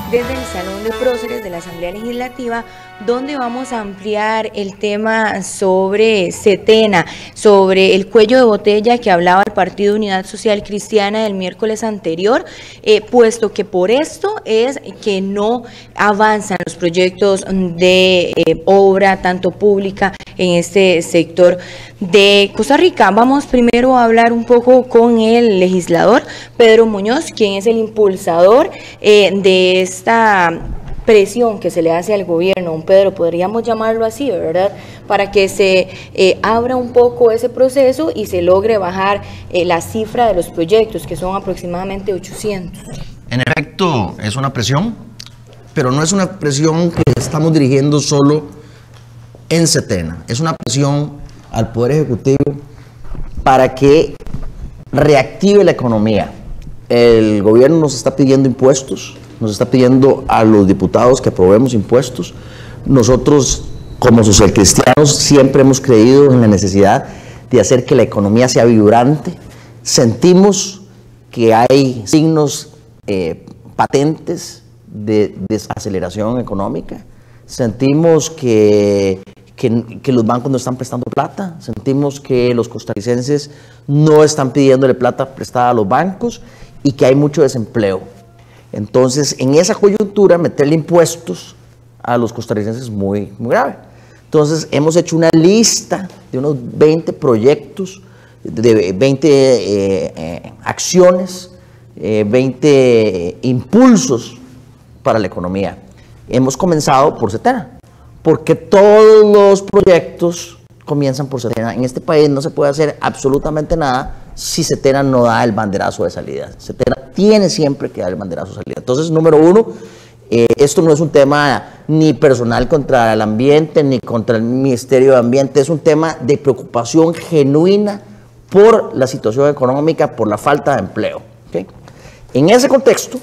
desde el Salón de Próceres de la Asamblea Legislativa, donde vamos a ampliar el tema sobre Setena, sobre el cuello de botella que hablaba el Partido Unidad Social Cristiana el miércoles anterior, puesto que por esto es que no avanzan los proyectos de obra, tanto pública, en este sector de Costa Rica. Vamos primero a hablar un poco con el legislador Pedro Muñoz, quien es el impulsador de esta presión que se le hace al gobierno. Un Pedro, podríamos llamarlo así, ¿verdad?, para que se abra un poco ese proceso y se logre bajar la cifra de los proyectos, que son aproximadamente 800. En efecto, es una presión, pero no es una presión que estamos dirigiendo solo en Setena, es una presión al Poder Ejecutivo para que reactive la economía. El gobierno nos está pidiendo impuestos, nos está pidiendo a los diputados que aprobemos impuestos. Nosotros, como socialcristianos, siempre hemos creído en la necesidad de hacer que la economía sea vibrante. Sentimos que hay signos patentes de desaceleración económica. Sentimos que los bancos no están prestando plata, sentimos que los costarricenses no están pidiéndole plata prestada a los bancos y que hay mucho desempleo. Entonces, en esa coyuntura, meterle impuestos a los costarricenses es muy grave. Entonces, hemos hecho una lista de unos 20 proyectos, de 20 acciones, 20 impulsos para la economía. Hemos comenzado por Setena, porque todos los proyectos comienzan por Setena. En este país no se puede hacer absolutamente nada si Setena no da el banderazo de salida. Setena tiene siempre que dar el banderazo de salida. Entonces, número uno, esto no es un tema ni personal contra el ambiente, ni contra el Ministerio de Ambiente, es un tema de preocupación genuina por la situación económica, por la falta de empleo. ¿Okay? En ese contexto,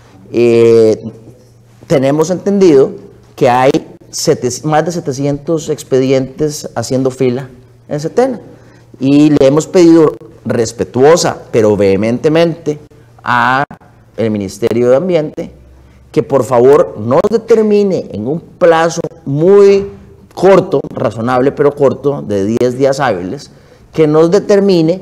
tenemos entendido que hay más de 700 expedientes haciendo fila en Setena y le hemos pedido respetuosa pero vehementemente a el Ministerio de Ambiente que por favor nos determine en un plazo muy corto, razonable pero corto, de 10 días hábiles, que nos determine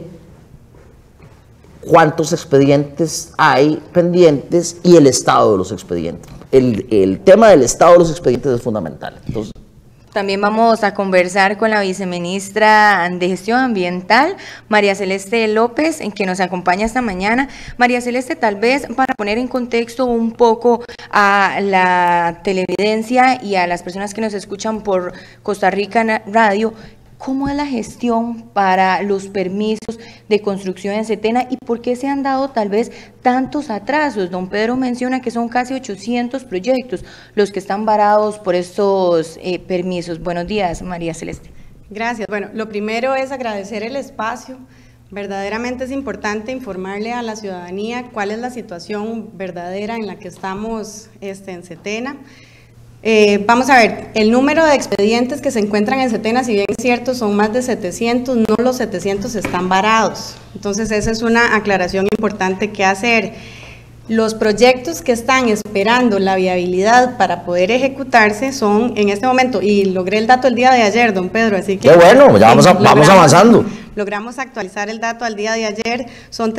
cuántos expedientes hay pendientes y el estado de los expedientes. El tema del estado de los expedientes es fundamental. Entonces, también vamos a conversar con la viceministra de Gestión Ambiental, María Celeste López, en que nos acompaña esta mañana. María Celeste, tal vez para poner en contexto un poco a la televidencia y a las personas que nos escuchan por Costa Rica Radio, ¿cómo es la gestión para los permisos de construcción en Setena y por qué se han dado tal vez tantos atrasos? Don Pedro menciona que son casi 800 proyectos los que están varados por estos permisos. Buenos días, María Celeste. Gracias. Bueno, lo primero es agradecer el espacio. Verdaderamente es importante informarle a la ciudadanía cuál es la situación verdadera en la que estamos en Setena. Vamos a ver, el número de expedientes que se encuentran en Setena, si bien es cierto, son más de 700, no los 700 están varados. Entonces, esa es una aclaración importante que hacer. Los proyectos que están esperando la viabilidad para poder ejecutarse son, en este momento, y logré el dato el día de ayer, don Pedro, así que… ¡Qué bueno! Ya vamos avanzando. Logramos actualizar el dato al día de ayer, son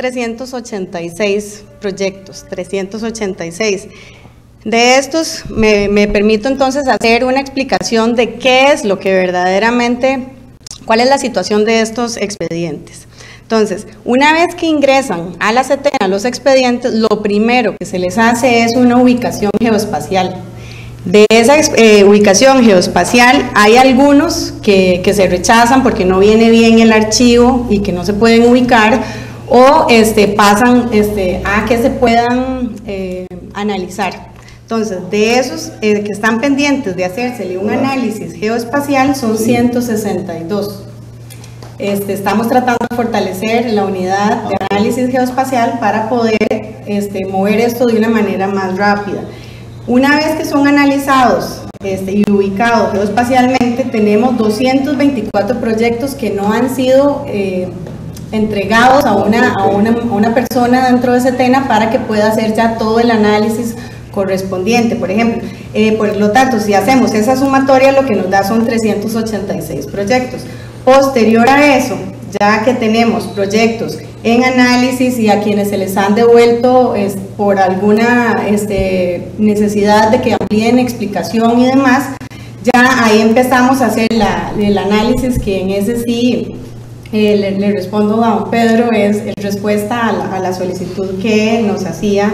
386 proyectos, 386. De estos, me permito entonces hacer una explicación de qué es lo que verdaderamente, cuál es la situación de estos expedientes. Entonces, una vez que ingresan a la Setena los expedientes, lo primero que se les hace es una ubicación geoespacial. De esa ubicación geoespacial hay algunos que se rechazan porque no viene bien el archivo y que no se pueden ubicar, o pasan a que se puedan analizar. Entonces, de esos que están pendientes de hacérsele un análisis geoespacial son 162. Estamos tratando de fortalecer la unidad de análisis geoespacial para poder mover esto de una manera más rápida. Una vez que son analizados y ubicados geoespacialmente, tenemos 224 proyectos que no han sido entregados a una persona dentro de Setena para que pueda hacer ya todo el análisis correspondiente, por ejemplo. Por lo tanto, si hacemos esa sumatoria, lo que nos da son 386 proyectos. Posterior a eso, ya que tenemos proyectos en análisis y a quienes se les han devuelto por alguna necesidad de que amplíen explicación y demás, ya ahí empezamos a hacer el análisis, que en ese sí le respondo a don Pedro, es respuesta a la solicitud que nos hacía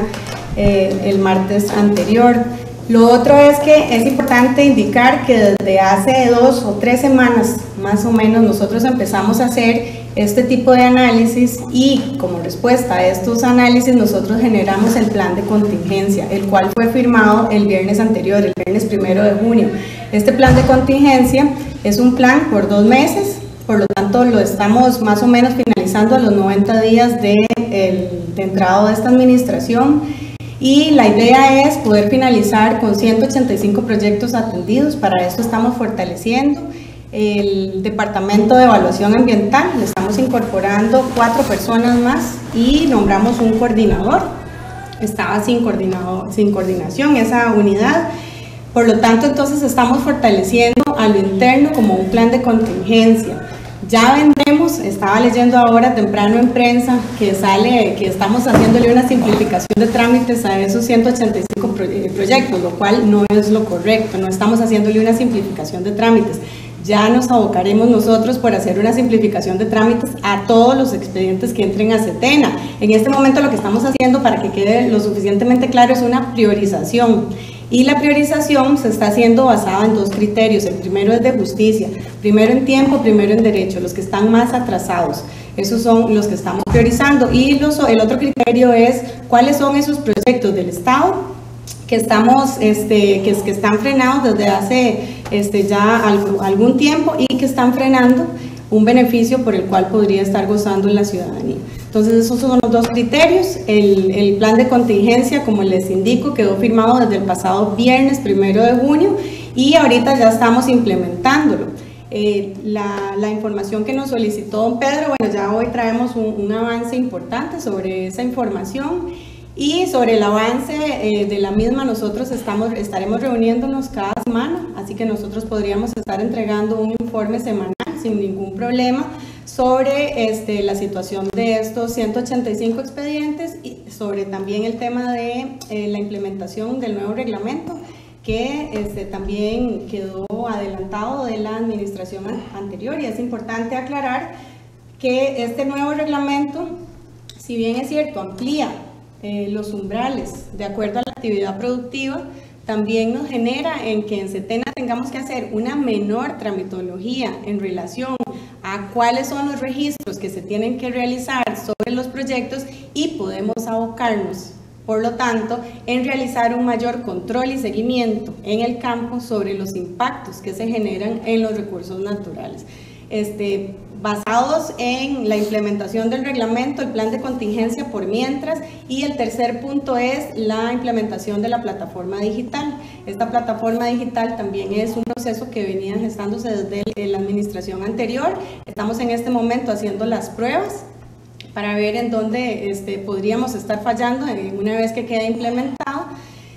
el martes anterior. Lo otro es que es importante indicar que desde hace 2 o 3 semanas más o menos nosotros empezamos a hacer este tipo de análisis, y como respuesta a estos análisis nosotros generamos el plan de contingencia, el cual fue firmado el viernes anterior, el viernes 1 de junio. Este plan de contingencia es un plan por 2 meses, por lo tanto lo estamos más o menos finalizando a los 90 días de entrada de esta administración, y la idea es poder finalizar con 185 proyectos atendidos. Para esto estamos fortaleciendo el Departamento de Evaluación Ambiental, le estamos incorporando 4 personas más y nombramos un coordinador. Estaba sin coordinación esa unidad. Por lo tanto, entonces estamos fortaleciendo a lo interno como un plan de contingencia. Ya vendemos, estaba leyendo ahora temprano en prensa que estamos haciéndole una simplificación de trámites a esos 185 proyectos, lo cual no es lo correcto, no estamos haciéndole una simplificación de trámites. Ya nos abocaremos nosotros por hacer una simplificación de trámites a todos los expedientes que entren a SETENA. En este momento lo que estamos haciendo, para que quede lo suficientemente claro, es una priorización. Y la priorización se está haciendo basada en 2 criterios. El primero es de justicia, primero en tiempo, primero en derecho, los que están más atrasados. Esos son los que estamos priorizando. Y el otro criterio es cuáles son esos proyectos del Estado que están frenados desde hace ya algún tiempo y que están frenando un beneficio por el cual podría estar gozando la ciudadanía. Entonces esos son los 2 criterios. El plan de contingencia, como les indico, quedó firmado desde el pasado viernes 1 de junio y ahorita ya estamos implementándolo. La información que nos solicitó don Pedro, bueno, ya hoy traemos un avance importante sobre esa información, y sobre el avance de la misma nosotros estaremos reuniéndonos cada semana, así que nosotros podríamos estar entregando un informe semanal sin ningún problema sobre la situación de estos 185 expedientes y sobre también el tema de la implementación del nuevo reglamento, que también quedó adelantado de la administración anterior. Y es importante aclarar que este nuevo reglamento, si bien es cierto, amplía los umbrales de acuerdo a la actividad productiva, también nos genera en que en SETENA tengamos que hacer una menor tramitología en relación a cuáles son los registros que se tienen que realizar sobre los proyectos, y podemos abocarnos, por lo tanto, en realizar un mayor control y seguimiento en el campo sobre los impactos que se generan en los recursos naturales. Basados en la implementación del reglamento, el plan de contingencia por mientras, y el tercer punto es la implementación de la plataforma digital. Esta plataforma digital también es un proceso que venía gestándose desde la administración anterior. Estamos en este momento haciendo las pruebas para ver en dónde podríamos estar fallando una vez que quede implementado.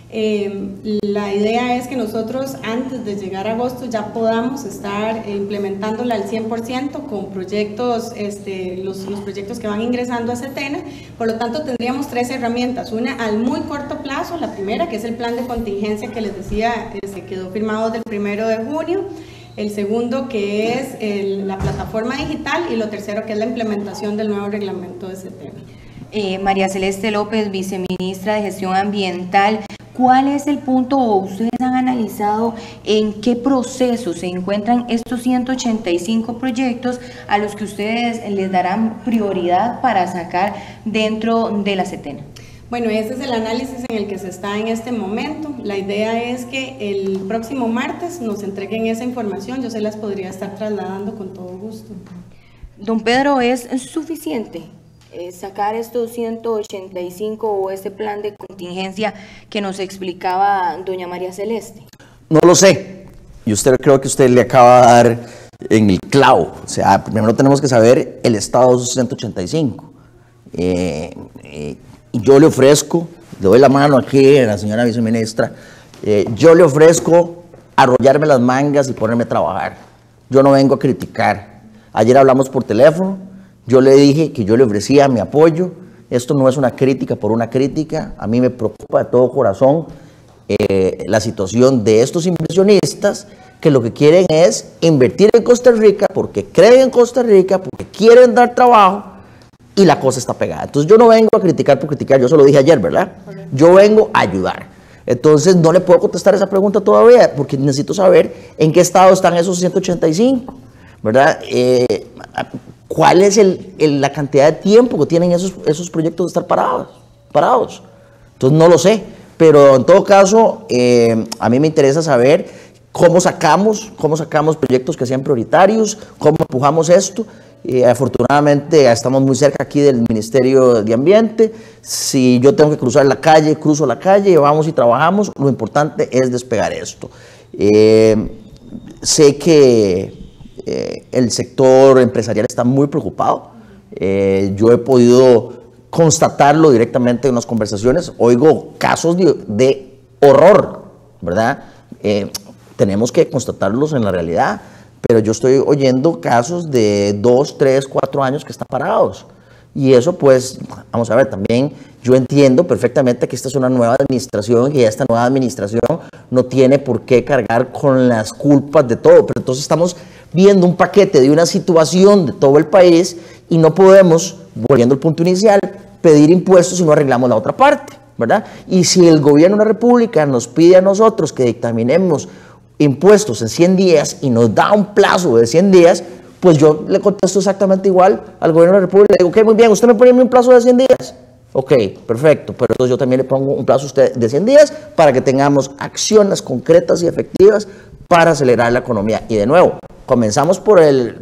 La idea es que nosotros antes de llegar a agosto ya podamos estar implementándola al 100% con proyectos, los proyectos que van ingresando a SETENA. Por lo tanto, tendríamos 3 herramientas: una al muy corto plazo, la primera, que es el plan de contingencia que les decía, se quedó firmado del 1 de junio, el segundo, que es la plataforma digital, y lo tercero, que es la implementación del nuevo reglamento de SETENA. María Celeste López, viceministra de Gestión Ambiental, ¿cuál es el punto, o ustedes han analizado en qué proceso se encuentran estos 185 proyectos a los que ustedes les darán prioridad para sacar dentro de la SETENA? Bueno, ese es el análisis en el que se está en este momento. La idea es que el próximo martes nos entreguen esa información. Yo se las podría estar trasladando con todo gusto. Don Pedro, ¿es suficiente sacar estos 185 o este plan de contingencia que nos explicaba doña María Celeste? No lo sé, y creo que usted le acaba de dar en el clavo. O sea, primero tenemos que saber el estado de esos 185. Y yo le ofrezco le doy la mano aquí a la señora viceministra, yo le ofrezco arrollarme las mangas y ponerme a trabajar. Yo no vengo a criticar. Ayer hablamos por teléfono, yo le dije que yo le ofrecía mi apoyo. Esto no es una crítica por una crítica. A mí me preocupa de todo corazón la situación de estos inversionistas que lo que quieren es invertir en Costa Rica porque creen en Costa Rica, porque quieren dar trabajo y la cosa está pegada. Entonces yo no vengo a criticar por criticar, yo se lo dije ayer, ¿verdad? Yo vengo a ayudar. Entonces no le puedo contestar esa pregunta todavía porque necesito saber en qué estado están esos 185, ¿verdad? ¿Cuál es la cantidad de tiempo que tienen esos proyectos de estar parados? Entonces no lo sé, pero en todo caso a mí me interesa saber cómo sacamos proyectos que sean prioritarios, cómo empujamos esto. Afortunadamente estamos muy cerca aquí del Ministerio de Ambiente. Si yo tengo que cruzar la calle, cruzo la calle, vamos y trabajamos. Lo importante es despegar esto. Sé que el sector empresarial está muy preocupado. Yo he podido constatarlo directamente en unas conversaciones. Oigo casos de horror, ¿verdad? Tenemos que constatarlos en la realidad, pero yo estoy oyendo casos de 2, 3, 4 años que están parados. Y eso pues, vamos a ver, también yo entiendo perfectamente que esta es una nueva administración y esta nueva administración no tiene por qué cargar con las culpas de todo, pero entonces estamos viendo un paquete de una situación de todo el país y no podemos, volviendo al punto inicial, pedir impuestos si no arreglamos la otra parte, ¿verdad? Y si el gobierno de la República nos pide a nosotros que dictaminemos impuestos en 100 días y nos da un plazo de 100 días, pues yo le contesto exactamente igual al gobierno de la República. Le digo, ok, muy bien, usted me pone un plazo de 100 días. Ok, perfecto, pero entonces yo también le pongo un plazo a usted de 100 días para que tengamos acciones concretas y efectivas para acelerar la economía. Y de nuevo, comenzamos por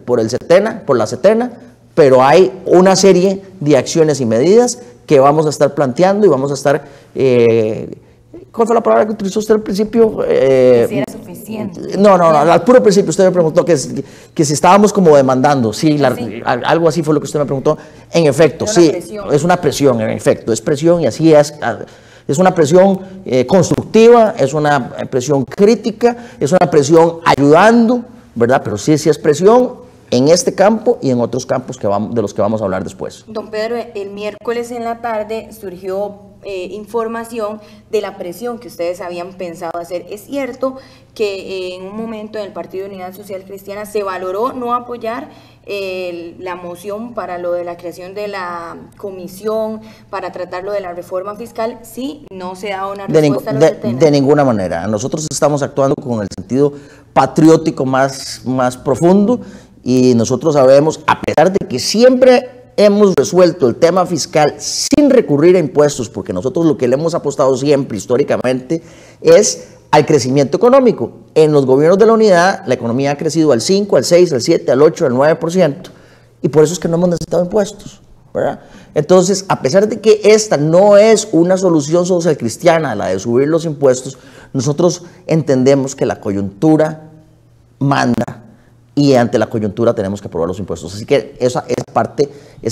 la Setena, pero hay una serie de acciones y medidas que vamos a estar planteando y vamos a estar... ¿Cuál fue la palabra que utilizó usted al principio? Si era suficiente. No, al puro principio usted me preguntó que si estábamos como demandando. Sí, algo así fue lo que usted me preguntó. En efecto, sí, es una presión, en efecto, es presión y así es. Es una presión constructiva, es una presión crítica, es una presión ayudando, ¿verdad? Pero sí es presión en este campo y en otros campos de los que vamos a hablar después. Don Pedro, el miércoles en la tarde surgió información de la presión que ustedes habían pensado hacer. Es cierto que en un momento en el Partido de Unidad Social Cristiana se valoró no apoyar la moción para lo de la creación de la comisión para tratar lo de la reforma fiscal. Sí, no se da una respuesta de ninguna manera. Nosotros estamos actuando con el sentido patriótico más profundo y nosotros sabemos, a pesar de que siempre hemos resuelto el tema fiscal sin recurrir a impuestos, porque nosotros lo que le hemos apostado siempre históricamente es al crecimiento económico. En los gobiernos de la unidad, la economía ha crecido al 5, al 6, al 7, al 8, al 9%, y por eso es que no hemos necesitado impuestos, ¿verdad? Entonces, a pesar de que esta no es una solución social cristiana, la de subir los impuestos, nosotros entendemos que la coyuntura manda, y ante la coyuntura tenemos que aprobar los impuestos. Así que esa parte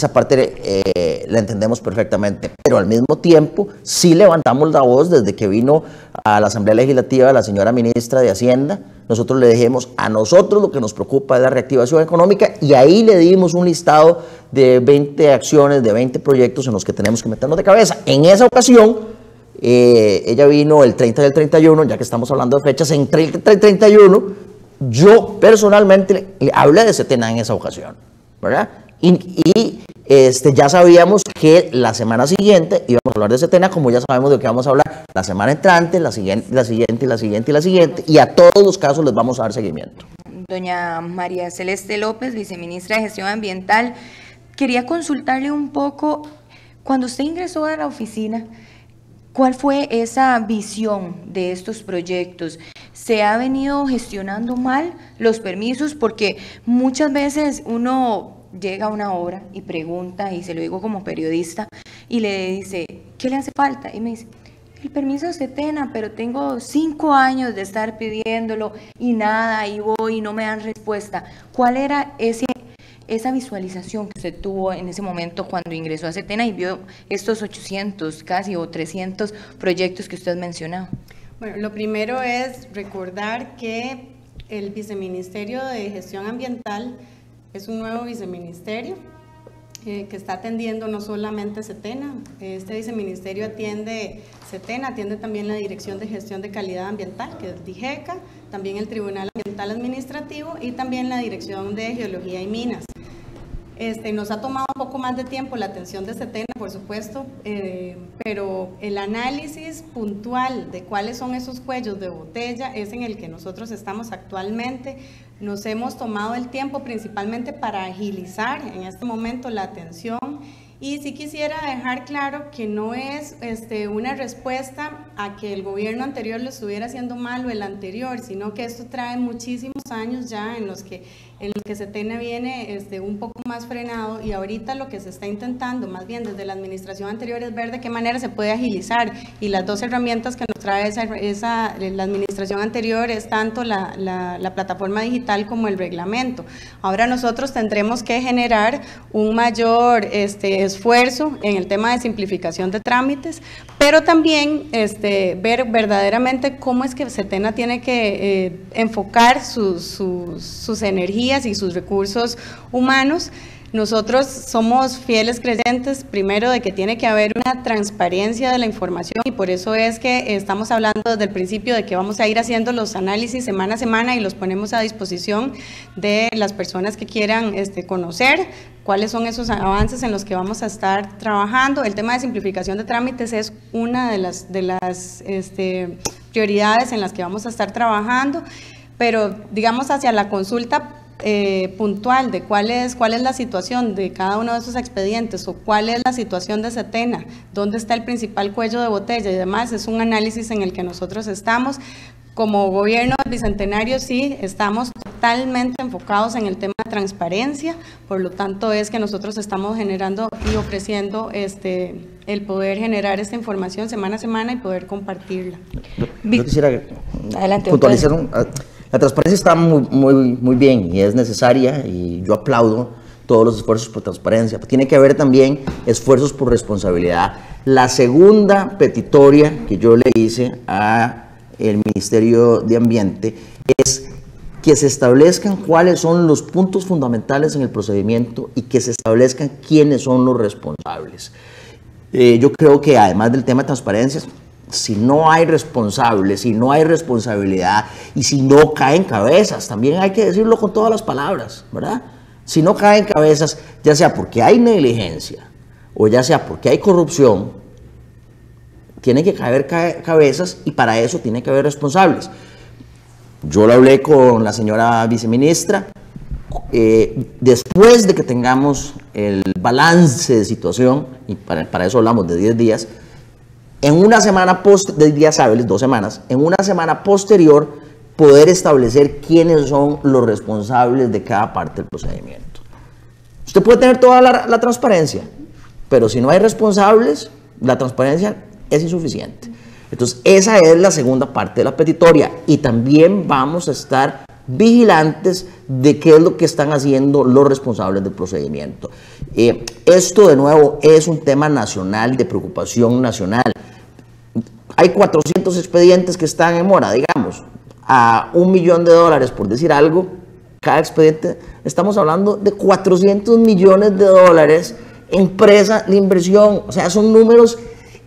la entendemos perfectamente. Pero al mismo tiempo, sí levantamos la voz desde que vino a la Asamblea Legislativa la señora ministra de Hacienda. Nosotros le dijimos, a nosotros lo que nos preocupa es la reactivación económica, y ahí le dimos un listado de 20 acciones, de 20 proyectos en los que tenemos que meternos de cabeza. En esa ocasión, ella vino el 30 del 31, ya que estamos hablando de fechas, en 30 del 31, yo personalmente le hablé de Setena en esa ocasión, ¿verdad? Y ya sabíamos que la semana siguiente íbamos a hablar de Setena, como ya sabemos de qué vamos a hablar la semana entrante, la siguiente, y a todos los casos les vamos a dar seguimiento. Doña María Celeste López, viceministra de Gestión Ambiental, quería consultarle un poco, cuando usted ingresó a la oficina, ¿cuál fue esa visión de estos proyectos? ¿Se ha venido gestionando mal los permisos? Porque muchas veces uno llega a una obra y pregunta, y se lo digo como periodista, y le dice, ¿qué le hace falta? Y me dice, el permiso de Setena, pero tengo 5 años de estar pidiéndolo y nada, y voy y no me dan respuesta. ¿Cuál era esa visualización que usted tuvo en ese momento cuando ingresó a Setena y vio estos 800 casi o 300 proyectos que usted mencionaba? Bueno, lo primero es recordar que el Viceministerio de Gestión Ambiental es un nuevo viceministerio que está atendiendo no solamente Setena. Este viceministerio atiende Setena, atiende también la Dirección de Gestión de Calidad Ambiental, que es DIGECA, también el Tribunal Ambiental Administrativo y también la Dirección de Geología y Minas. Nos ha tomado un poco más de tiempo la atención de Setena, por supuesto, pero el análisis puntual de cuáles son esos cuellos de botella es en el que nosotros estamos actualmente. Nos hemos tomado el tiempo principalmente para agilizar en este momento la atención. Y sí quisiera dejar claro que no es una respuesta a que el gobierno anterior lo estuviera haciendo mal o el anterior, sino que esto trae muchísimos años ya en los que Setena viene un poco más frenado, y ahorita lo que se está intentando, más bien desde la administración anterior, es ver de qué manera se puede agilizar, y las dos herramientas que nos trae la administración anterior es tanto la plataforma digital como el reglamento. Ahora nosotros tendremos que generar un mayor esfuerzo en el tema de simplificación de trámites, pero también ver verdaderamente cómo es que Setena tiene que enfocar sus energías y sus recursos humanos. Nosotros somos fieles creyentes, primero, de que tiene que haber una transparencia de la información, y por eso es que estamos hablando desde el principio de que vamos a ir haciendo los análisis semana a semana y los ponemos a disposición de las personas que quieran conocer cuáles son esos avances en los que vamos a estar trabajando. El tema de simplificación de trámites es una de las prioridades en las que vamos a estar trabajando, pero digamos hacia la consulta puntual de cuál es la situación de cada uno de esos expedientes, o cuál es la situación de Setena, dónde está el principal cuello de botella y demás, es un análisis en el que nosotros estamos. Como gobierno del Bicentenario sí estamos totalmente enfocados en el tema de transparencia, por lo tanto es que nosotros estamos generando y ofreciendo el poder generar esta información semana a semana y poder compartirla. Yo quisiera Adelante, puntualizar la transparencia está muy bien y es necesaria, y yo aplaudo todos los esfuerzos por transparencia. Tiene que haber también esfuerzos por responsabilidad. La segunda petitoria que yo le hice a el Ministerio de Ambiente es que se establezcan cuáles son los puntos fundamentales en el procedimiento y que se establezcan quiénes son los responsables. Yo creo que además del tema de transparencia, si no hay responsables, si no hay responsabilidad y si no caen cabezas, también hay que decirlo con todas las palabras, ¿verdad? Si no caen cabezas, ya sea porque hay negligencia o ya sea porque hay corrupción, tiene que caer cabezas, y para eso tiene que haber responsables. Yo lo hablé con la señora viceministra, después de que tengamos el balance de situación, y para eso hablamos de 10 días, en una semana de días hábiles, 2 semanas, en una semana posterior, poder establecer quiénes son los responsables de cada parte del procedimiento. Usted puede tener toda la transparencia, pero si no hay responsables, la transparencia es insuficiente. Entonces, esa es la segunda parte de la petitoria, y también vamos a estar vigilantes de qué es lo que están haciendo los responsables del procedimiento. Esto, de nuevo, es un tema nacional, de preocupación nacional. Hay 400 expedientes que están en mora, digamos, a $1 millón, por decir algo, cada expediente. Estamos hablando de $400 millones en presa de inversión. O sea, son números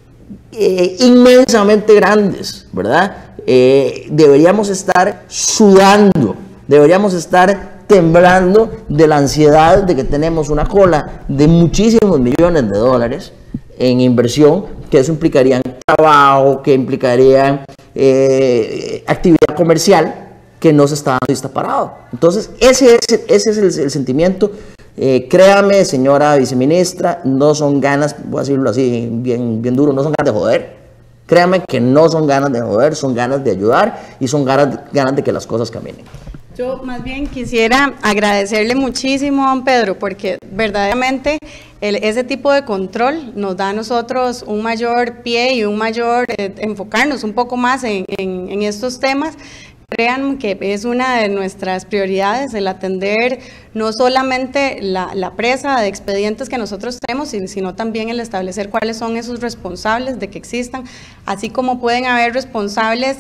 inmensamente grandes, ¿verdad? Deberíamos estar sudando, deberíamos estar temblando de la ansiedad de que tenemos una cola de muchísimos millones de dólares en inversión, que eso implicaría trabajo, que implicaría actividad comercial, que no se está dando y está parado. Entonces, ese es el sentimiento. Créame, señora viceministra, no son ganas, voy a decirlo así, bien duro, no son ganas de joder. Créame que no son ganas de joder, son ganas de ayudar y son ganas de que las cosas caminen. Yo más bien quisiera agradecerle muchísimo a don Pedro, porque verdaderamente ese tipo de control nos da a nosotros un mayor pie y un mayor enfocarnos un poco más en estos temas. Crean que es una de nuestras prioridades el atender no solamente la presa de expedientes que nosotros tenemos, sino también el establecer cuáles son esos responsables de que existan, así como pueden haber responsables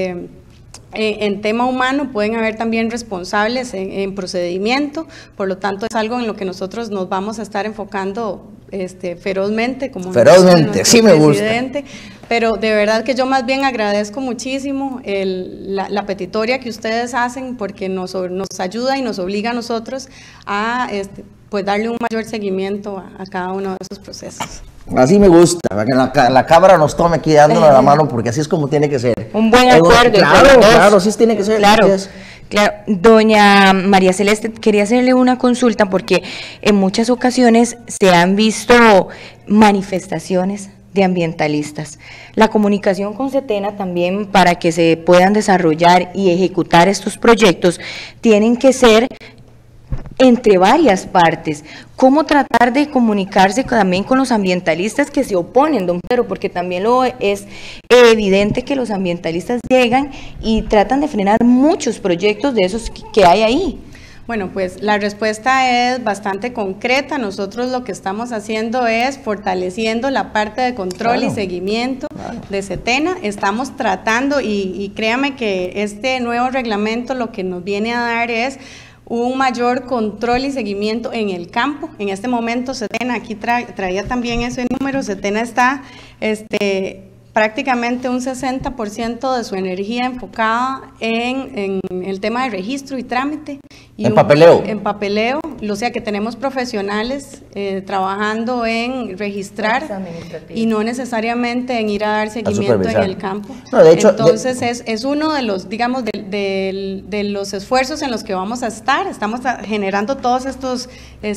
en tema humano, pueden haber también responsables en procedimiento. Por lo tanto es algo en lo que nosotros nos vamos a estar enfocando ferozmente, como ferozmente, sí me gusta. Pero de verdad que yo más bien agradezco muchísimo la petitoria que ustedes hacen, porque nos ayuda y nos obliga a nosotros a pues darle un mayor seguimiento a cada uno de esos procesos. Así me gusta, para que la cámara nos tome aquí dándonos la mano, porque así es como tiene que ser. Un buen acuerdo. Claro, así tiene que ser. Claro. Claro, doña María Celeste, quería hacerle una consulta porque en muchas ocasiones se han visto manifestaciones de ambientalistas. La comunicación con Setena también, para que se puedan desarrollar y ejecutar estos proyectos, tienen que ser entre varias partes. ¿Cómo tratar de comunicarse también con los ambientalistas que se oponen, don Pedro? Porque también es evidente que los ambientalistas llegan y tratan de frenar muchos proyectos de esos que hay ahí. Bueno, pues la respuesta es bastante concreta. Nosotros lo que estamos haciendo es fortaleciendo la parte de control y seguimiento de Setena. Estamos tratando, y créame que este nuevo reglamento lo que nos viene a dar es un mayor control y seguimiento en el campo. En este momento Setena, aquí traía también ese número, Setena está prácticamente un 60% de su energía enfocada en el tema de registro y trámite. Y en papeleo. En papeleo, o sea que tenemos profesionales trabajando en registrar y no necesariamente en ir a dar seguimiento en el campo. No, de hecho, entonces es uno de los, digamos, de los esfuerzos en los que vamos a estar. Estamos generando todos estos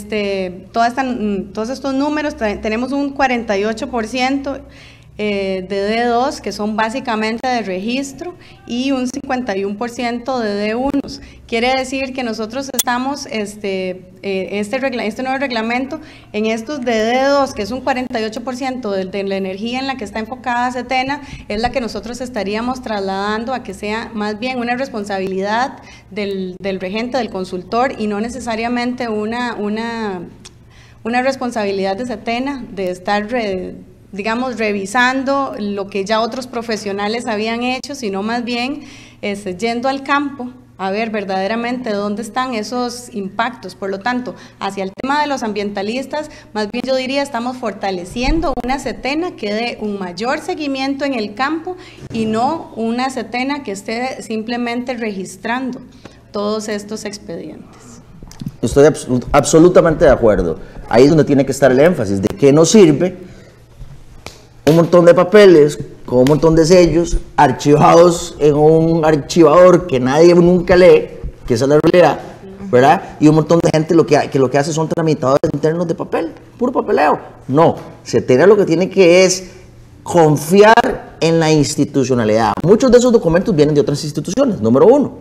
números. Tenemos un 48% de D2, que son básicamente de registro, y un 51% de D1. Quiere decir que nosotros estamos, este nuevo reglamento, en estos de D2, que es un 48% de la energía en la que está enfocada Setena, es la que nosotros estaríamos trasladando a que sea más bien una responsabilidad del regente, del consultor, y no necesariamente una responsabilidad de Setena de estar digamos, revisando lo que ya otros profesionales habían hecho, sino más bien yendo al campo a ver verdaderamente dónde están esos impactos. Por lo tanto, hacia el tema de los ambientalistas, más bien yo diría, estamos fortaleciendo una Setena que dé un mayor seguimiento en el campo y no una Setena que esté simplemente registrando todos estos expedientes. Estoy absolutamente de acuerdo. Ahí es donde tiene que estar el énfasis, de qué nos sirve un montón de papeles con un montón de sellos archivados en un archivador que nadie nunca lee, que esa es la realidad, ¿verdad? Y un montón de gente que lo que hace son tramitadores internos de papel, puro papeleo. No, Setena lo que tiene que es confiar en la institucionalidad. Muchos de esos documentos vienen de otras instituciones, número uno.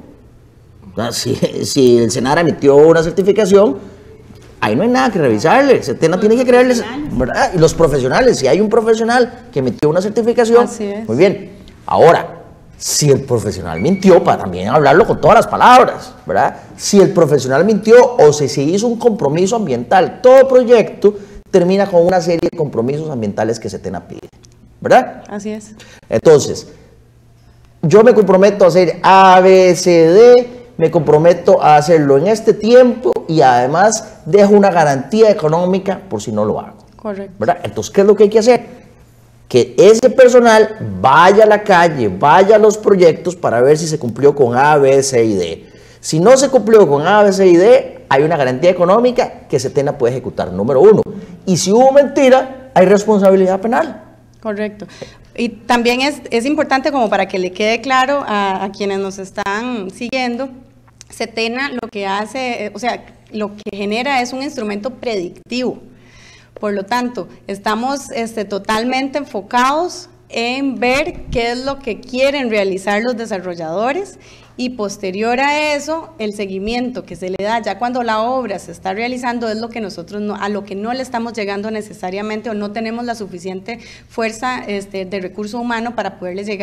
Si el Senara emitió una certificación, ahí no hay nada que revisarle. Setena tiene que creerles, ¿verdad? Y los profesionales, si hay un profesional que emitió una certificación, muy bien. Ahora, si el profesional mintió, para también hablarlo con todas las palabras, ¿verdad? Si el profesional mintió o si se hizo un compromiso ambiental, todo proyecto termina con una serie de compromisos ambientales que Setena pide, ¿verdad? Así es. Entonces, yo me comprometo a hacer A, B, C, D, me comprometo a hacerlo en este tiempo y además dejo una garantía económica por si no lo hago. Correcto. ¿Verdad? Entonces, ¿qué es lo que hay que hacer? Que ese personal vaya a la calle, vaya a los proyectos para ver si se cumplió con A, B, C y D. Si no se cumplió con A, B, C y D, hay una garantía económica que Setena puede ejecutar, número uno. Y si hubo mentira, hay responsabilidad penal. Correcto. Y también es importante, como para que le quede claro a quienes nos están siguiendo, Setena lo que hace, o sea, lo que genera es un instrumento predictivo. Por lo tanto, estamos totalmente enfocados en ver qué es lo que quieren realizar los desarrolladores, y posterior a eso, el seguimiento que se le da ya cuando la obra se está realizando es lo que nosotros a lo que no le estamos llegando necesariamente, o no tenemos la suficiente fuerza de recurso humano para poderles llegar.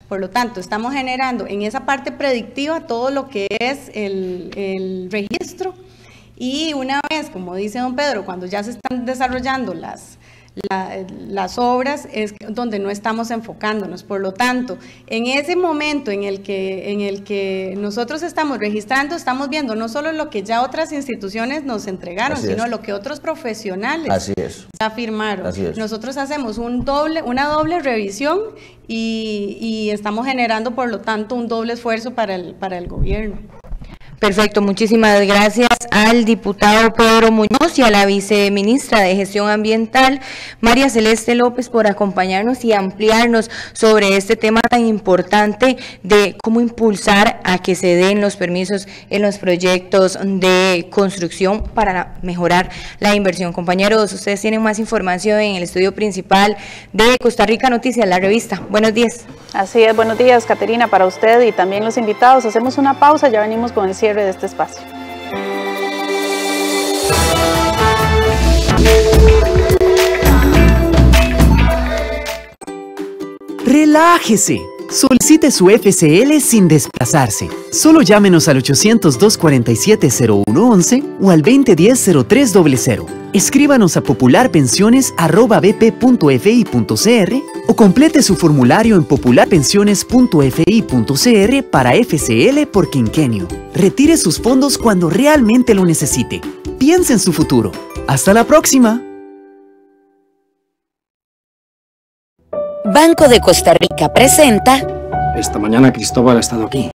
Por lo tanto, estamos generando en esa parte predictiva todo lo que es el registro, y una vez, como dice don Pedro, cuando ya se están desarrollando las obras, es donde no estamos enfocándonos. Por lo tanto, en ese momento en el que nosotros estamos registrando, estamos viendo no solo lo que ya otras instituciones nos entregaron, sino lo que otros profesionales ya firmaron. Nosotros hacemos una doble revisión y estamos generando, por lo tanto, un doble esfuerzo para el gobierno. Perfecto, muchísimas gracias al diputado Pedro Muñoz y a la viceministra de Gestión Ambiental, María Celeste López, por acompañarnos y ampliarnos sobre este tema tan importante de cómo impulsar a que se den los permisos en los proyectos de construcción para mejorar la inversión. Compañeros, ustedes tienen más información en el estudio principal de Costa Rica Noticias, la revista. Buenos días. Así es, buenos días, Caterina, para usted y también los invitados. Hacemos una pausa, ya venimos con el cierre de este espacio. Relájese. Solicite su FCL sin desplazarse. Solo llámenos al 800-247-0111 o al 2010-0300. Escríbanos a popularpensiones@bp.fi.cr o complete su formulario en popularpensiones.fi.cr para FCL por quinquenio. Retire sus fondos cuando realmente lo necesite. Piense en su futuro. ¡Hasta la próxima! Banco de Costa Rica presenta... Esta mañana Cristóbal ha estado aquí.